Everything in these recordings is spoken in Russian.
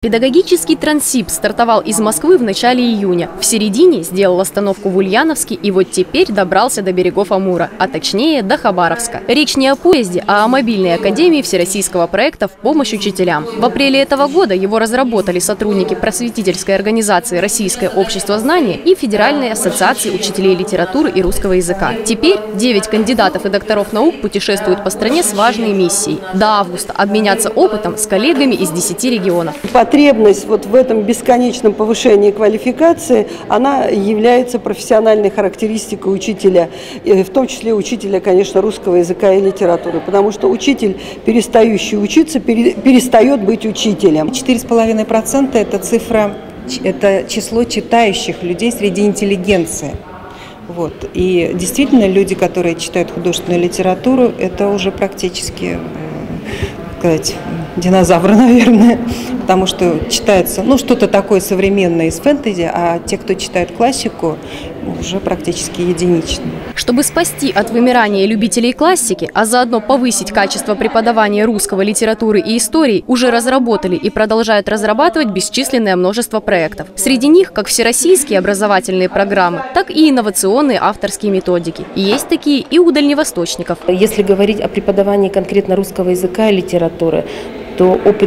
Педагогический Транссиб стартовал из Москвы в начале июня. В середине сделал остановку в Ульяновске и вот теперь добрался до берегов Амура, а точнее до Хабаровска. Речь не о поезде, а о мобильной академии всероссийского проекта в помощь учителям. В апреле этого года его разработали сотрудники просветительской организации «Российское общество знания» и Федеральной ассоциации учителей литературы и русского языка. Теперь 9 кандидатов и докторов наук путешествуют по стране с важной миссией – до августа обменяться опытом с коллегами из 10 регионов. Потребность вот в этом бесконечном повышении квалификации, она является профессиональной характеристикой учителя, в том числе учителя, конечно, русского языка и литературы, потому что учитель, перестающий учиться, перестает быть учителем. 4,5% – это цифра, это число читающих людей среди интеллигенции. Вот. И действительно люди, которые читают художественную литературу, это уже практически, сказать, динозавры, наверное, потому что читается, что-то такое современное из фэнтези, а те, кто читает классику, уже практически единичны. Чтобы спасти от вымирания любителей классики, а заодно повысить качество преподавания русского, литературы и истории, уже разработали и продолжают разрабатывать бесчисленное множество проектов. Среди них как всероссийские образовательные программы, так и инновационные авторские методики. И есть такие и у дальневосточников. Если говорить о преподавании конкретно русского языка и литературы, то опыт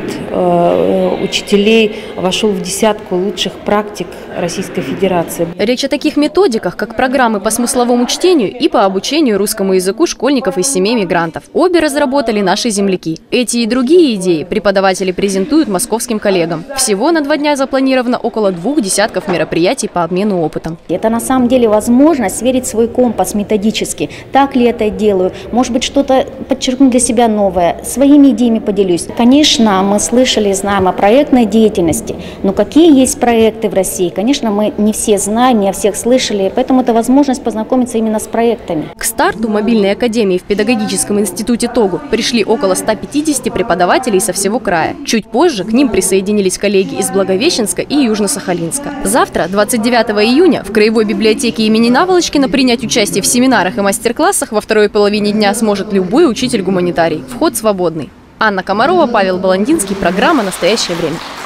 учителей вошел в десятку лучших практик Российской Федерации. Речь о таких методиках, как программы по смысловому чтению и по обучению русскому языку школьников из семей мигрантов. Обе разработали наши земляки. Эти и другие идеи преподаватели презентуют московским коллегам. Всего на 2 дня запланировано около 2 десятков мероприятий по обмену опытом. Это на самом деле возможность сверить свой компас методически. Так ли это делаю? Может быть, что-то подчеркну для себя новое, своими идеями поделюсь. Конечно, мы слышали и знаем о проектной деятельности, но какие есть проекты в России? Конечно, мы не все знаем, не о всех слышали, поэтому это возможность познакомиться именно с проектами. К старту мобильной академии в педагогическом институте ТОГУ пришли около 150 преподавателей со всего края. Чуть позже к ним присоединились коллеги из Благовещенска и Южно-Сахалинска. Завтра, 29 июня, в Краевой библиотеке имени Наволочкина принять участие в семинарах и мастер-классах во второй половине дня сможет любой учитель-гуманитарий. Вход свободный. Анна Комарова, Павел Баландинский. Программа «Настоящее время».